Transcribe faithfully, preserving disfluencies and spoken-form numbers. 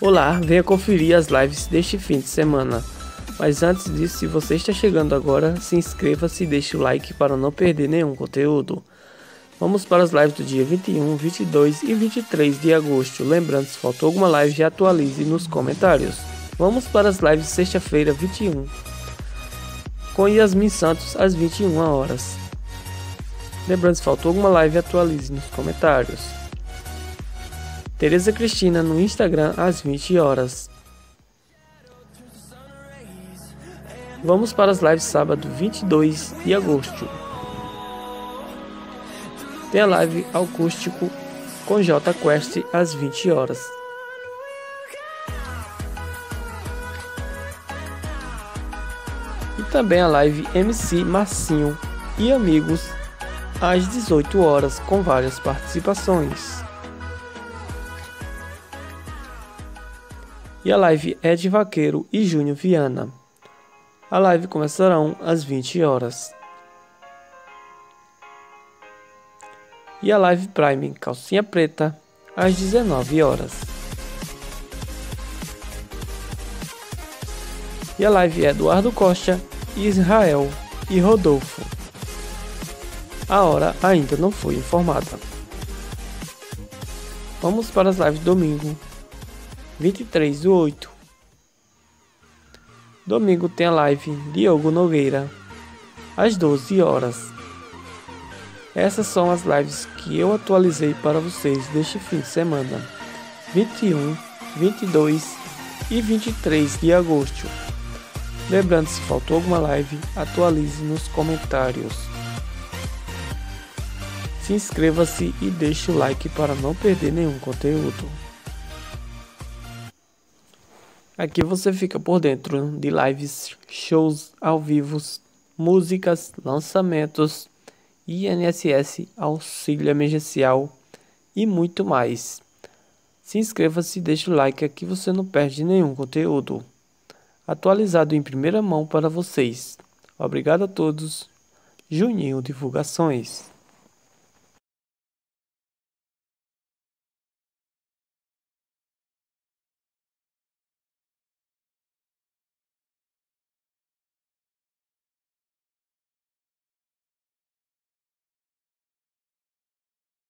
Olá, venha conferir as lives deste fim de semana. Mas antes disso, se você está chegando agora, se inscreva-se e deixe o like para não perder nenhum conteúdo. Vamos para as lives do dia vinte e um, vinte e dois e vinte e três de agosto. Lembrando, se faltou alguma live, já atualize nos comentários. Vamos para as lives de sexta-feira, vinte e um, com Yasmin Santos às vinte e uma horas. Lembrando, se faltou alguma live, atualize nos comentários. Tereza Cristina no Instagram às vinte horas. Vamos para as lives sábado vinte e dois de agosto. Tem a live acústico com J Quest às vinte horas. E também a live M C Marcinho e amigos às dezoito horas com várias participações. E a live Ed Vaqueiro e Júnior Viana. A live começarão às vinte horas. E a live Prime Calcinha Preta às dezenove horas. E a live Eduardo Costa, Israel e Rodolfo. A hora ainda não foi informada. Vamos para as lives domingo vinte e três do oito. Domingo tem a live Diogo Nogueira às doze horas. Essas são as lives que eu atualizei para vocês deste fim de semana, vinte e um, vinte e dois e vinte e três de agosto. Lembrando, se faltou alguma live, atualize nos comentários. Se inscreva-se e deixe o like para não perder nenhum conteúdo. Aqui você fica por dentro de lives, shows ao vivo, músicas, lançamentos, I N S S, auxílio emergencial e muito mais. Se inscreva-se e deixe o like, aqui você não perde nenhum conteúdo. Atualizado em primeira mão para vocês. Obrigado a todos. Juninho Divulgações.